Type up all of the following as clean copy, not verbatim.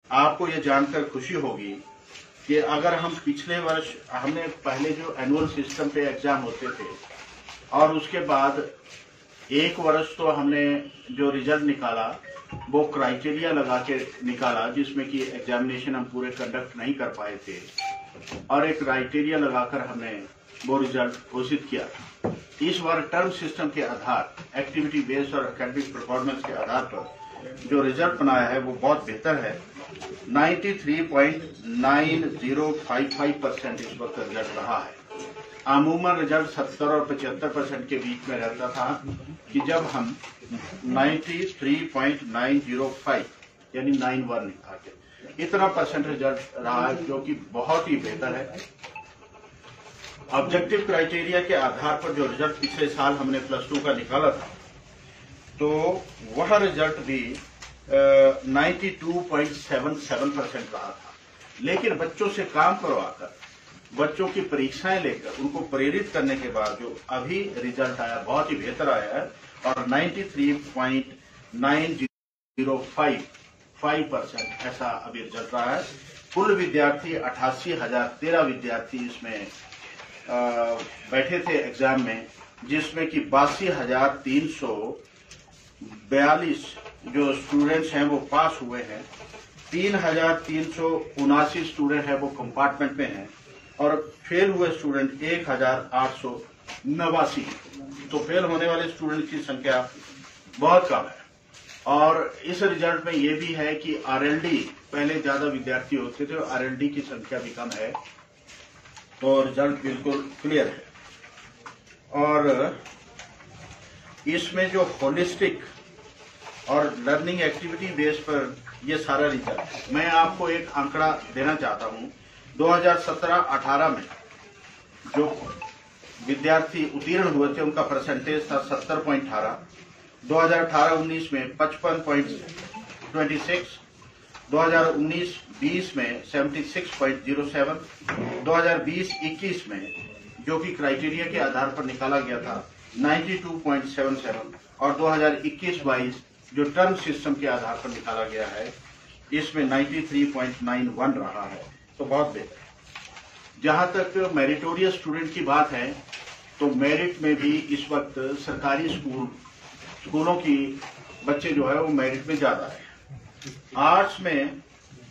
आपको ये जानकर खुशी होगी कि अगर हम पिछले वर्ष हमने पहले जो एनुअल सिस्टम पे एग्जाम होते थे और उसके बाद एक वर्ष तो हमने जो रिजल्ट निकाला वो क्राइटेरिया लगा के निकाला, जिसमें कि एग्जामिनेशन हम पूरे कंडक्ट नहीं कर पाए थे और एक क्राइटेरिया लगाकर हमने वो रिजल्ट घोषित किया। इस बार टर्म सिस्टम के आधार, एक्टिविटी बेस्ड और एकेडमिक परफॉर्मेंस के आधार पर जो रिजल्ट बनाया है वो बहुत बेहतर है। 93.9055% इस वक्त रिजल्ट रहा है। अमूमन रिजल्ट 70 और 75% के बीच में रहता था कि जब हम 93.905 यानी 91 निकालते, इतना परसेंट रिजल्ट रहा है जो कि बहुत ही बेहतर है। ऑब्जेक्टिव क्राइटेरिया के आधार पर जो रिजल्ट पिछले साल हमने +2 का निकाला था तो वह रिजल्ट भी 92.77% रहा था। लेकिन बच्चों से काम करवाकर, बच्चों की परीक्षाएं लेकर उनको प्रेरित करने के बाद जो अभी रिजल्ट आया बहुत ही बेहतर आया है और 93.9055% ऐसा अभी रिजल्ट रहा है। कुल विद्यार्थी 88,013 विद्यार्थी इसमें बैठे थे एग्जाम में, जिसमें कि 82,342 जो स्टूडेंट्स हैं वो पास हुए हैं। 3,379 स्टूडेंट है वो कंपार्टमेंट में हैं और फेल हुए स्टूडेंट 1,889। तो फेल होने वाले स्टूडेंट की संख्या बहुत कम है। और इस रिजल्ट में ये भी है कि आरएलडी, पहले ज्यादा विद्यार्थी होते थे, आरएलडी की संख्या भी कम है, तो रिजल्ट बिल्कुल क्लियर है। और इसमें जो होलिस्टिक और लर्निंग एक्टिविटी बेस पर ये सारा रिजल्ट है। मैं आपको एक आंकड़ा देना चाहता हूं। 2017-18 में जो विद्यार्थी उत्तीर्ण हुए थे उनका परसेंटेज था 70.18, 2018-19 में 55.26, 2019-20 में 76.07, 2020-21 में जो कि क्राइटेरिया के आधार पर निकाला गया था 92.77 और 2021-22 जो टर्म सिस्टम के आधार पर निकाला गया है इसमें 93.91 रहा है। तो बहुत बेहतर है। जहां तक मेरिटोरियस स्टूडेंट की बात है तो मेरिट में भी इस वक्त सरकारी स्कूलों की बच्चे जो है वो मेरिट में ज्यादा है। आर्ट्स में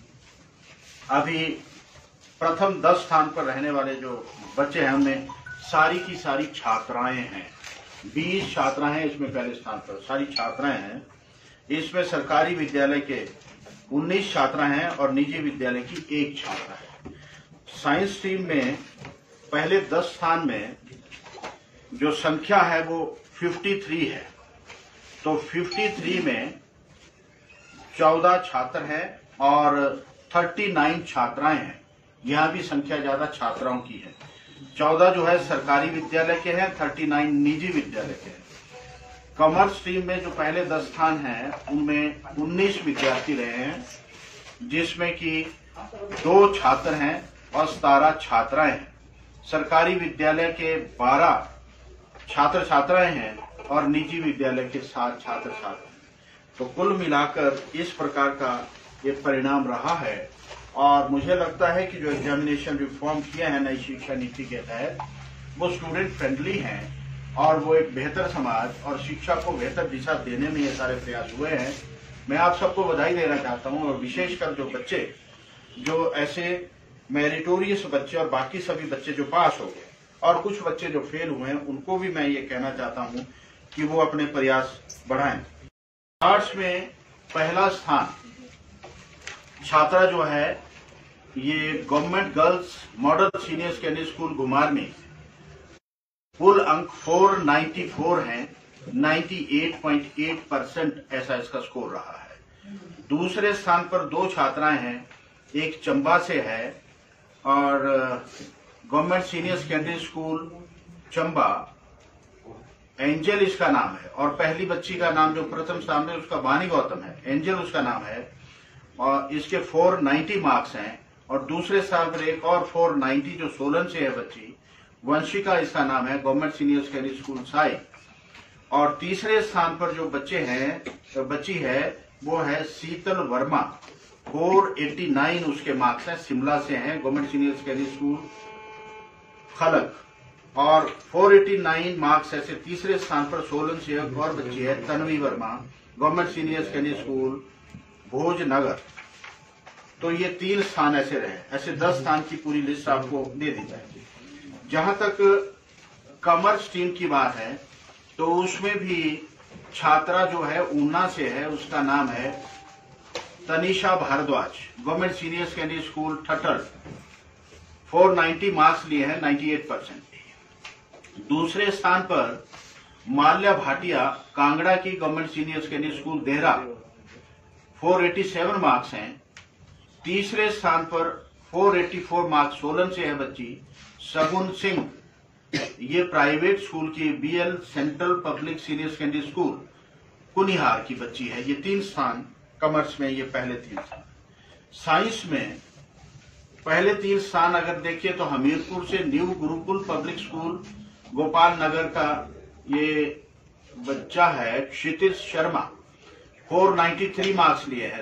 अभी प्रथम 10 स्थान पर रहने वाले जो बच्चे हैं उनमें सारी की सारी छात्राएं हैं। 20 छात्राएं हैं इसमें पहले स्थान पर, सारी छात्राएं हैं। इसमें सरकारी विद्यालय के 19 छात्राएं हैं और निजी विद्यालय की 1 छात्रा है। साइंस स्ट्रीम में पहले 10 स्थान में जो संख्या है वो 53 है। तो 53 में 14 छात्र हैं और 39 छात्राएं हैं। यहां भी संख्या ज्यादा छात्राओं की है। 14 जो है सरकारी विद्यालय के हैं, 39 निजी विद्यालय के हैं। कॉमर्स स्ट्रीम में जो पहले 10 स्थान हैं उनमें 19 विद्यार्थी रहे हैं, जिसमें कि 2 छात्र हैं और 17 छात्राएं हैं। सरकारी विद्यालय के 12 छात्र छात्राएं हैं और निजी विद्यालय के 7 छात्र छात्राएं हैं। तो कुल मिलाकर इस प्रकार का ये परिणाम रहा है। और मुझे लगता है कि जो एग्जामिनेशन रिफॉर्म किए हैं नई शिक्षा नीति के तहत वो स्टूडेंट फ्रेंडली हैं और वो एक बेहतर समाज और शिक्षा को बेहतर दिशा देने में ये सारे प्रयास हुए हैं। मैं आप सबको बधाई देना चाहता हूं और विशेषकर जो बच्चे जो ऐसे मेरिटोरियस बच्चे और बाकी सभी बच्चे जो पास हो गए और कुछ बच्चे जो फेल हुए हैं उनको भी मैं ये कहना चाहता हूं कि वो अपने प्रयास बढ़ाएं। आर्ट्स में पहला स्थान छात्रा जो है ये government girls model senior secondary school Ghumar में, कुल अंक 494 हैं, 98.8% ऐसा इसका स्कोर रहा है। दूसरे स्थान पर 2 छात्राएं हैं, एक चंबा से है और government senior secondary school Chamba, Angel इसका नाम है और पहली बच्ची का नाम जो प्रथम स्थान में उसका वानी गौतम है, एंजल उसका नाम है और इसके 490 मार्क्स हैं। और दूसरे स्थान पर एक और 490 जो सोलन से है बच्ची, वंशिका इसका नाम है, government senior secondary school Sai. और तीसरे स्थान पर जो बच्ची है वो है शीतल वर्मा 489 उसके मार्क्स हैं, शिमला से हैं, गवर्नमेंट सीनियर सेकेंडरी स्कूल खलक। और 489 मार्क्स ऐसे तीसरे स्थान पर सोलन से एक और बच्ची है Tanvi Verma, government senior secondary school Bhojnagar. तो ये 3 स्थान ऐसे रहे। ऐसे 10 स्थान की पूरी लिस्ट आपको दे दी जाएगी। जहां तक कॉमर्स स्ट्रीम की बात है तो उसमें भी छात्रा जो है ऊना से है, उसका नाम है Tanisha Bhardwaj, government senior secondary school Thattar. 490 marks लिए हैं, 98%। दूसरे स्थान पर माल्या भाटिया, कांगड़ा की government senior secondary school Dehra, 487 marks हैं। तीसरे स्थान पर 484 मार्क्स सोलन से है बच्ची सगुन सिंह, ये प्राइवेट स्कूल की BL central public senior secondary school Kunihar की बच्ची है। ये 3 स्थान कॉमर्स में, ये पहले 3 स्थान। साइंस में पहले 3 स्थान अगर देखिए तो हमीरपुर से new Gurukul public school Gopal Nagar का ये बच्चा है क्षितिज शर्मा, 493 मार्क्स लिए हैं,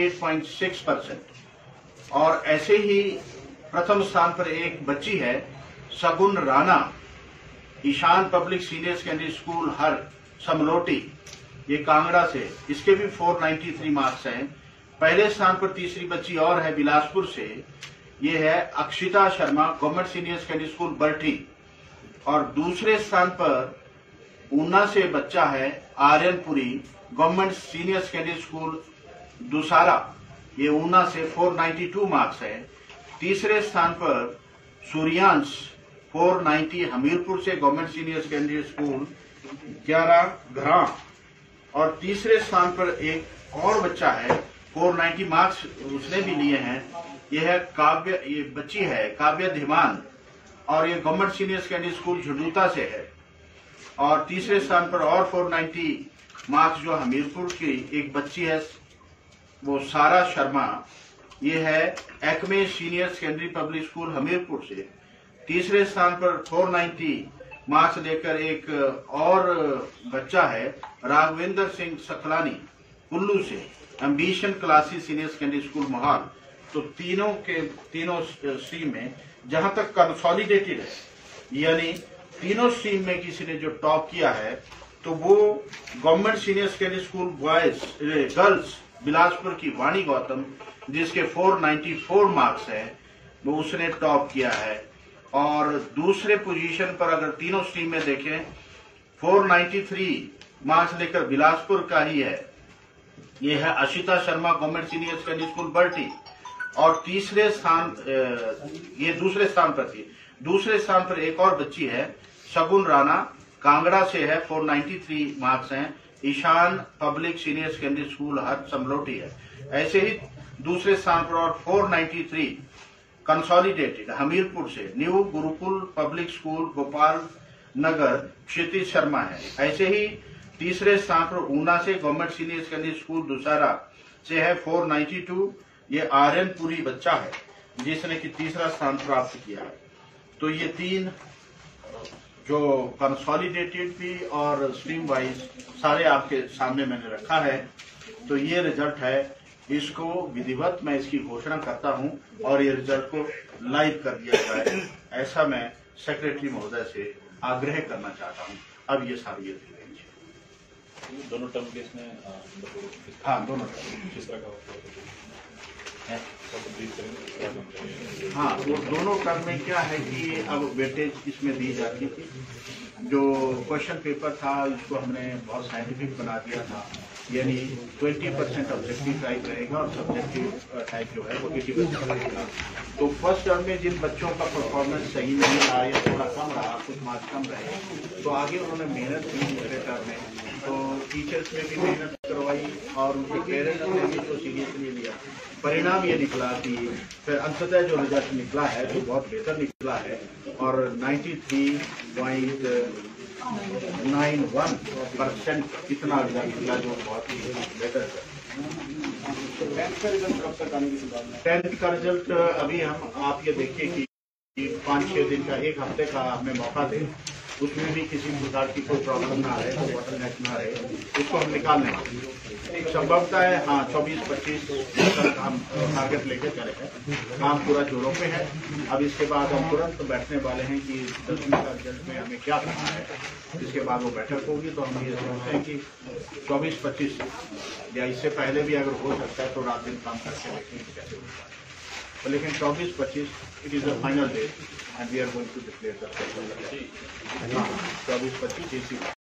98.6%। और ऐसे ही प्रथम स्थान पर एक बच्ची है Sagun Rana, Ishan public senior secondary school हर समलोटी, ये कांगड़ा से, इसके भी 493 मार्क्स हैं। पहले स्थान पर तीसरी बच्ची और है बिलासपुर से, ये है Akshita Sharma, government senior secondary school Barthi. और दूसरे स्थान पर ऊना से बच्चा है Aryanpuri, government senior secondary school Dusara, ये ऊना से, 492 मार्क्स है। तीसरे स्थान पर सूर्यांश 490 हमीरपुर से, गवर्नमेंट सीनियर सेकेंडरी स्कूल 11 घरा। और तीसरे स्थान पर एक और बच्चा है, 490 मार्क्स उसने भी लिए हैं, यह है काव्य, ये बच्ची है काव्य धीमान, और ये government senior secondary school Jhundota से है। और तीसरे स्थान पर और 490 मार्क्स जो हमीरपुर की एक बच्ची है वो सारा शर्मा, ये है Acme senior secondary public school Hamirpur से। तीसरे स्थान पर 490 मार्क्स लेकर एक और बच्चा है राघवेंद्र सिंह सकलानी, कुल्लू से, ambition classes senior secondary school Mohal. तो तीनों स्ट्रीम में जहां तक कंसोलिडेटेड है, यानी तीनों स्ट्रीम में किसी ने जो टॉप किया है तो वो government senior secondary school boys girls Bilaspur की वाणी गौतम, जिसके 494 मार्क्स है, वो उसने टॉप किया है। और दूसरे पोजीशन पर अगर तीनों स्ट्रीम में देखें 493 मार्क्स लेकर बिलासपुर का ही है, ये है Ashita Sharma, government senior secondary school Barthi. और तीसरे स्थान, ये दूसरे स्थान पर थी, दूसरे स्थान पर एक और बच्ची है सगुन राणा, कांगड़ा से है, 493 मार्क्स हैं, Ishan public senior secondary school हर समलोटी है। ऐसे ही दूसरे स्थान पर और 493 कंसोलिडेटेड हमीरपुर से new Gurukul public school Gopal Nagar Kshitij Sharma है। ऐसे ही तीसरे स्थान पर ऊना से government senior secondary school Dusara से है 492, ये आर्यनपुरी बच्चा है जिसने कि तीसरा स्थान प्राप्त किया है। तो ये 3 जो कंसोलिडेटेड भी और स्ट्रीम वाइज सारे आपके सामने मैंने रखा है। तो ये रिजल्ट है, इसको विधिवत मैं इसकी घोषणा करता हूं और ये रिजल्ट को लाइव कर दिया जाए, ऐसा मैं सेक्रेटरी महोदय से आग्रह करना चाहता हूं। अब ये सारी दोनों टर्म के इसमें हाँ, दोनों टर्म किस तरह का हाँ, वो दोनों टर्म में क्या है कि अब वेटेज इसमें दी जाती थी। जो क्वेश्चन पेपर था इसको हमने बहुत साइंटिफिक बना दिया था, यानी 20% ऑब्जेक्टिव टाइप रहेगा और सब्जेक्टिव टाइप जो है वो 80% रहेगा। तो फर्स्ट टर्म में जिन बच्चों का परफॉर्मेंस सही नहीं रहा या थोड़ा कम रहा, कुछ मार्क्स कम रहे, तो आगे उन्होंने मेहनत की दूसरे टर्म में, तो टीचर्स ने भी मेहनत करवाई और उनके पेरेंट्स ने भी तो सीरियसली लिया। परिणाम ये निकला कि फिर अंततः जो रिजल्ट निकला है तो बहुत बेहतर निकला है और 93.91% इतना रिजल्ट निकला जो बहुत ही बेहतर है। 10th का रिजल्ट कब तक आने की संभावना है? 10th का रिजल्ट अभी हम आप ये देखिए कि 5-6 दिन का, 1 हफ्ते का हमें मौका दें, उसमें भी किसी प्रकार की कोई प्रॉब्लम ना रहे, कोई बोटलनेक ना रहे, उसको हम निकालने वाले हैं। संभवतः है, हाँ 24-25 तक हम टारगेट लेके चले हैं। काम पूरा जोरों पे है। अब इसके बाद हम तुरंत बैठने वाले हैं कि 10वीं का रिजल्ट में हमें क्या करना है। इसके बाद वो बैठक होगी तो हम ये सोचते हैं कि 24-25 या इससे पहले भी अगर हो सकता है तो रात दिन काम करके देखेंगे कैसे होता है। तो लेकिन 24-25 it is the final date and we are going to declare the 24-25 इसी